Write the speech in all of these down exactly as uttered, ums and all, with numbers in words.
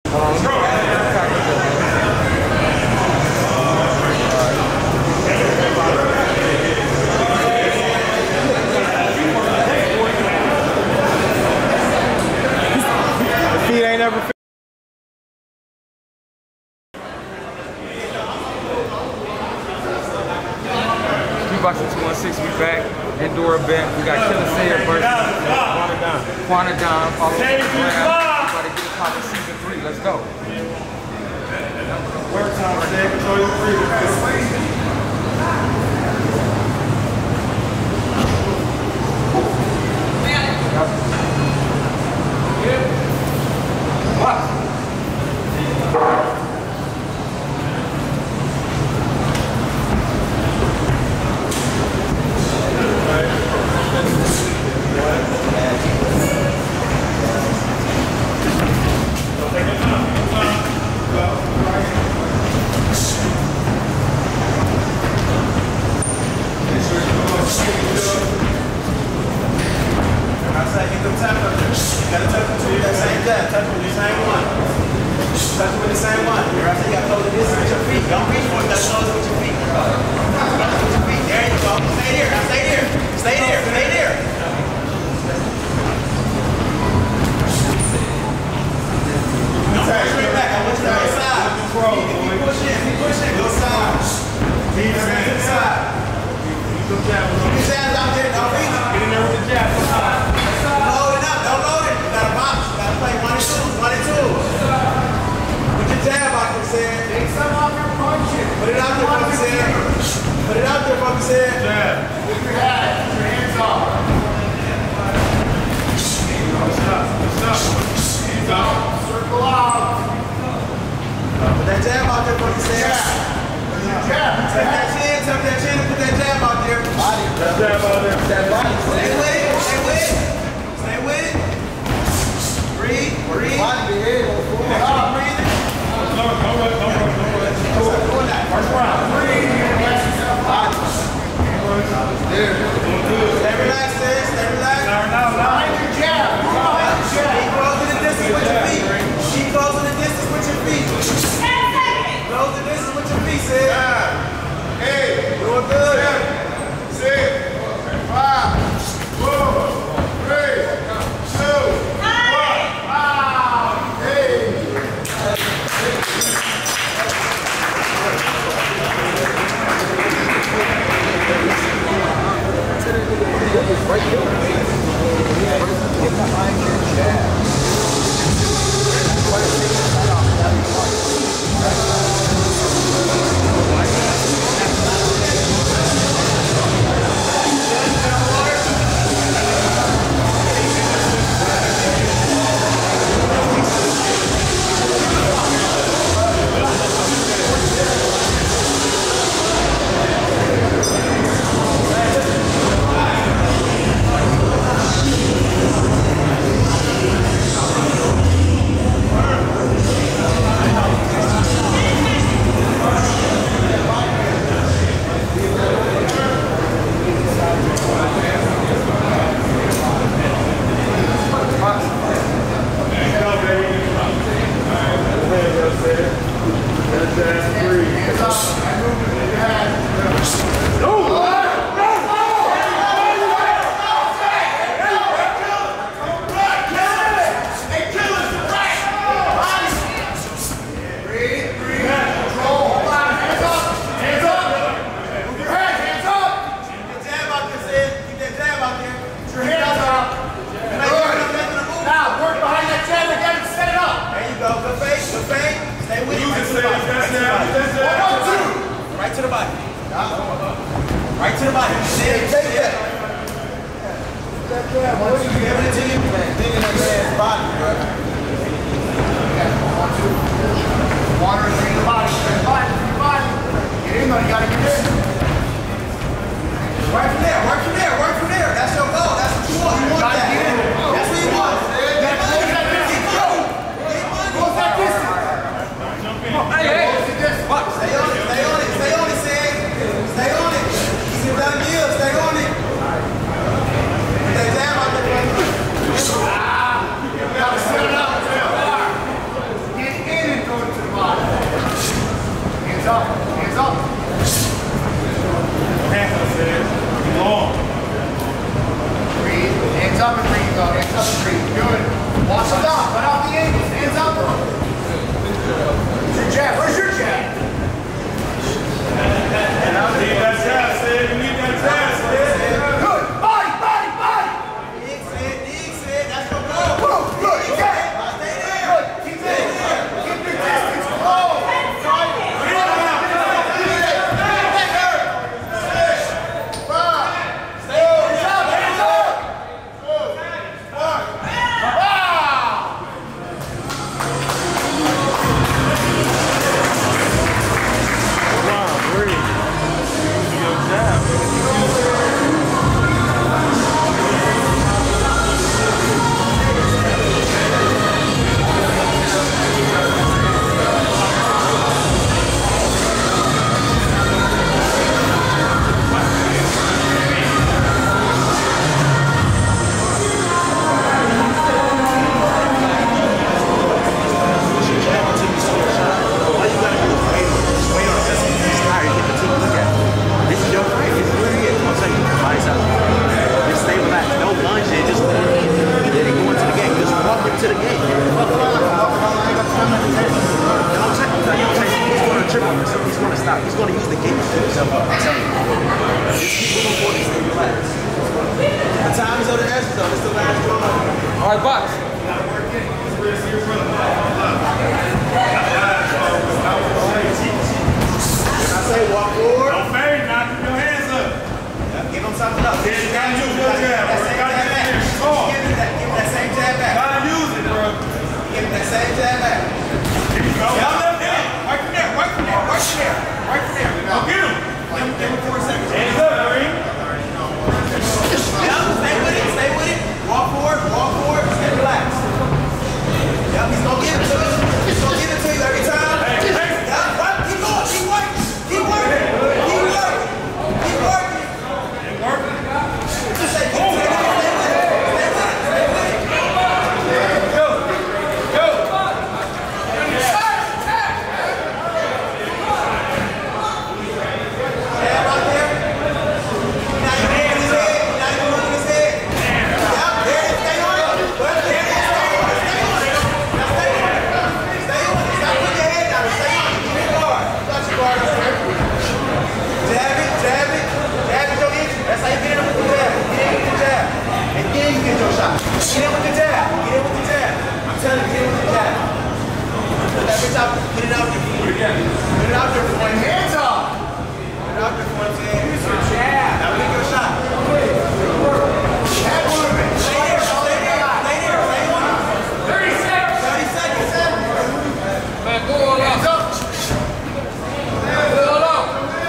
Feet ain't never fit. Boxing two one six, we back. Indoor event. We got Killer Sayer versus Quana Don. Follow the ground. Try to get it popping season three. Let's go. Work time, Say. Control your freedom. Right to the body. Right to the body. Take that. Once you give it to you, dig in that man's body, bro. Water is in the body. Body, body. Get in there, you gotta get in. Right from there, work from there, work from there. That's your goal. That's what you want. You want that. That's what you want. Get money. Get money. Get money. What's that distance? Hey, hey. Stay on it, stay on it, stay on it, Sam. Stay on it. Sit down, Neil, stay on it. Put that jab out there, buddy. stop. He's going to use the gate to pull himself up. I'm telling you. Just keep moving forward and stay relaxed. The time is on the edge, though. It's the last draw. All right, box. I say walk forward. Don't fade, now keep your hands up. Yeah, give him something up. Yeah, you gotta use your jab, bro. You gotta get in there. Strong. Give him that, give him that same jab back. Gotta use it, bro. Give him that same jab back. Here you go. Yeah, left there. Right from there, right from there, right from there. Right from there. Go get him. Give him, give him four seconds. Hands up, Green. Yeah, stay with it, stay with it. Walk forward, walk forward, stay relaxed. Yep, he's gonna give it to you. He's gonna give it to you every time. Hey, hey. Yeah, right, keep going, keep working, keep working, keep working, keep working. It working. Just say, keep stay with it, stay with it, stay with it, stay with it. Go. Go. Yeah, right there. You're not even moving his head, you're not even moving his head. Yep, there it is, stay on it. Well, there it is, stay on it, stay on it. Now stay on it. Stay on it. Stop putting your head down, stay on it. Keep it guard. Got your guard up there. Jab it, jab it, jab it, your injury. That's how you get in with the jab. Get in with the jab. And then you get your shot. Get in with the jab. Get in with the jab. I'm telling you, get in with the jab. Put that bitch out. Put it out there. Put it out there for him. Hands up. Put it out there for him. Here's your jab. Now get your shot. Jab on him. Stay there. Stay there. Stay there. Stay on him. thirty seconds. thirty seconds. Man, go all out. Go all out.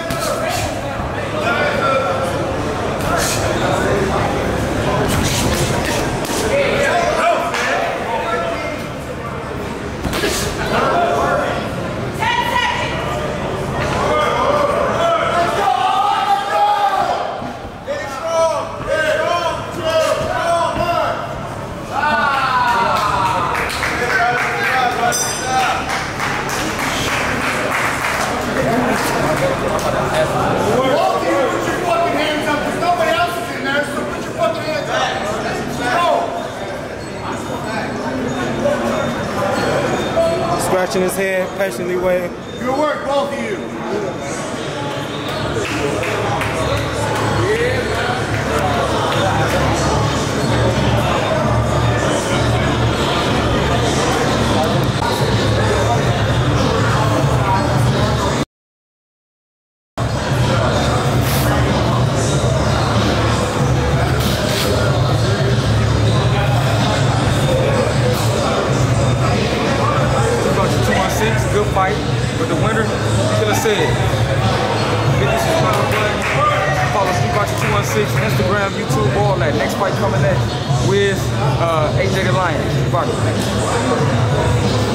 Scratching his head, patiently waiting. Good work, both of you. Good fight, but the winner, Killer said. Hit the subscribe button. Follow Street Boxing two one six, Instagram, YouTube, all that. Next fight coming next with uh, A J the Lion. Street Boxing.